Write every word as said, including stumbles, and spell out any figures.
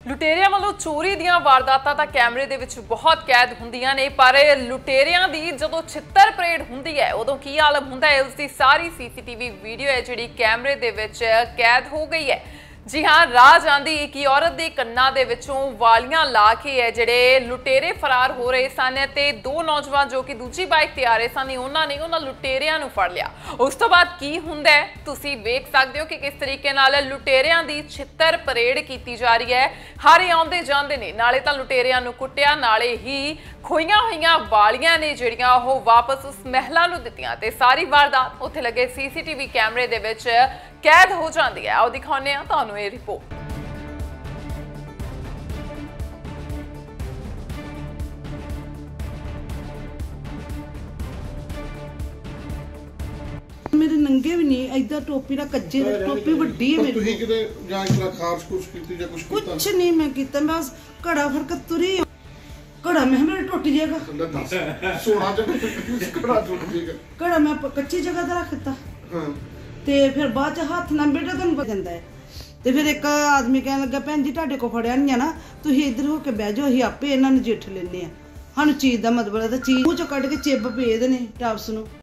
ਲੁਟੇਰਿਆਂ ਵੱਲੋਂ ਚੋਰੀ ਦੀਆਂ ਵਾਰਦਾਤਾਂ ਤਾਂ ਕੈਮਰੇ ਦੇ ਵਿੱਚ ਬਹੁਤ ਕੈਦ ਹੁੰਦੀਆਂ ਨੇ, ਪਰ ਲੁਟੇਰਿਆਂ ਦੀ ਜਦੋਂ ਛਿੱਤਰ ਪਰੇਡ ਹੁੰਦੀ ਹੈ ਉਦੋਂ ਕੀ ਆਲਮ ਹੁੰਦਾ ਹੈ, ਉਸ ਦੀ ਸਾਰੀ ਸੀਸੀਟੀਵੀ ਵੀਡੀਓ ਹੈ ਜਿਹੜੀ ਕੈਮਰੇ ਦੇ ਵਿੱਚ ਕੈਦ ਹੋ ਗਈ ਹੈ। जी हाँ, राह जांदी एक औरत के कन्ना दे विचों वालियां ला के है जिहड़े लुटेरे फरार हो रहे सन ते दो नौजवान जो कि दूजी बाइक ते आ रहे सन उन्होंने उन्हां लुटेरियां नूं फड़ लिया। उस तो बाद की हुंदा है तुसीं वेख सकदे हो कि किस तरीके नाल लुटेरियां दी छित्तर परेड कीती जा रही है। हारे आउंदे जांदे ने, नाले तां लुटेरियां नूं कुट्टिया, नाले ही खोईयां होईयां वालियां ने जिहड़ियां ओह वापस उस महिला नूं दित्तियां ते सारी वारदात उत्थे लगे सीसीटीवी कैमरे दे विच कैद हो जाती है। आओ दिखाने तुहानूं ये रिपोर्ट। मेरे नंगे भी नहीं इधर टोपी ना कज्जे टोपी वड्डी है मेरी। ਤੁਸੀਂ ਕਿਤੇ ਜਾਂ ਇਸ ਤਰ੍ਹਾਂ ਖਾਰਸ਼ ਕੁਛ ਕੀਤੀ ਜਾਂ ਕੁਛ ਕੀਤਾ? कुछ नहीं मैं कीता, मैं बस घड़ा फड़ के तुरी घड़ा मैं मेरे टुट जाएगा। सोना जब घड़ा टुट जाएगा, घड़ा मैं कच्ची जगह ते रख दिता। हां ਤੇ ਫਿਰ ਬਾਅਦ ਚ ਹੱਥ ਨਾਲ ਬੇਟਾ ਤੁਹਾਨੂੰ ਪਤਾ ਜਾਂਦਾ ਹੈ। ਤੇ ਫਿਰ ਇੱਕ ਆਦਮੀ ਕਹਿਣ ਲੱਗਾ ਭੈਣ ਜੀ ਤੁਹਾਡੇ ਕੋ ਫੜਿਆ ਨਹੀਂ ਆ ਨਾ, ਤੁਸੀਂ ਇੱਧਰ ਹੋ ਕੇ ਬਹਿ ਜਾਓ, ਅਸੀਂ ਆਪੇ ਇਹਨਾਂ ਨੂੰ ਜਿੱਠ ਲੈਨੇ ਆ। ਸਾਨੂੰ ਚੀਜ਼ ਦਾ ਮਤਲਬ ਹੈ ਤਾਂ ਚੀਜ਼ ਮੂੰਹ ਚੋਂ ਕੱਢ ਕੇ ਚਿੱਬ ਭੇਜ ਦੇਣੇ ਟਾਪਸ ਨੂੰ।